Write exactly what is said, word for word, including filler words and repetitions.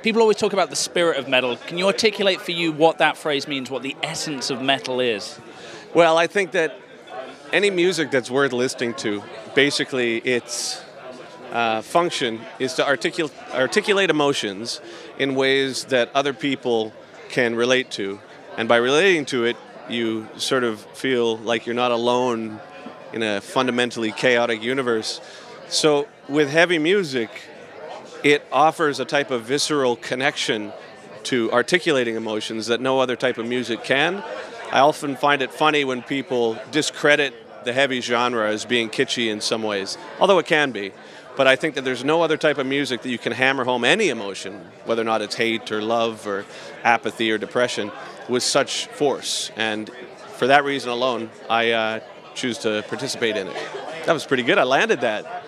people always talk about the spirit of metal. Can you articulate for you what that phrase means, what the essence of metal is? Well, I think that any music that's worth listening to, basically its uh, function is to articul- articulate emotions in ways that other people can relate to. And by relating to it, you sort of feel like you're not alone in a fundamentally chaotic universe. So with heavy music, it offers a type of visceral connection to articulating emotions that no other type of music can. I often find it funny when people discredit the heavy genre as being kitschy in some ways, although it can be. But I think that there's no other type of music that you can hammer home any emotion, whether or not it's hate or love or apathy or depression, with such force. And for that reason alone, I uh, choose to participate in it. That was pretty good. I landed that.